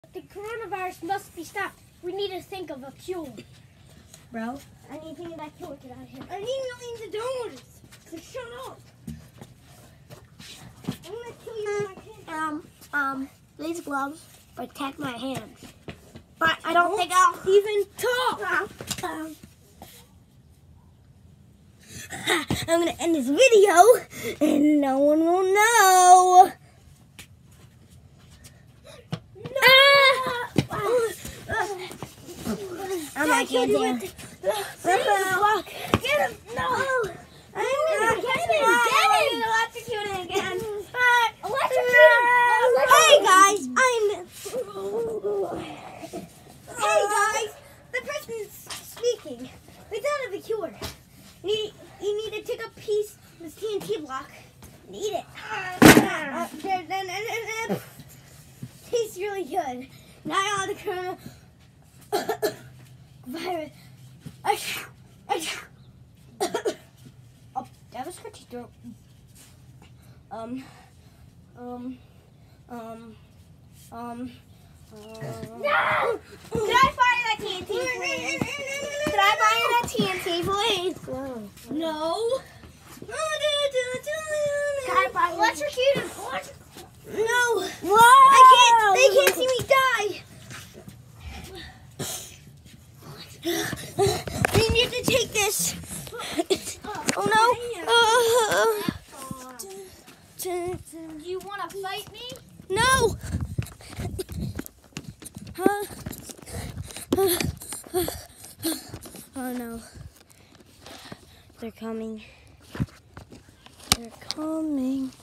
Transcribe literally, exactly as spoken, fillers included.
The coronavirus must be stopped. We need to think of a cure. Bro, I need to think of that cure. Get out of here. I need millions of dollars. So shut up. I'm gonna kill you with my hands. Um, um, these gloves protect my hands. But I don't, don't think I'll even talk. Um, I'm gonna end this video and no one will know. I'm not getting him. Get him! No! I'm gonna get him! Get him! Electrocute him again! Electrocute him! Hey guys, I'm. Hey guys, the person's speaking. We thought of a cure. You, you need to take a piece of this T N T block and eat it. Uh, tastes really good. Not all the corona virus. Oh, that was scratchy throat. Um, um, um, um, um. No! Could I fire that T N T, please? Could I fire that T N T, please? No. Can I fire electrocute him? No. Whoa! I can't. They can't see me die. We need to take this. Oh no! Uh, Do you want to fight me? no! Huh? Oh no! They're coming. They're coming.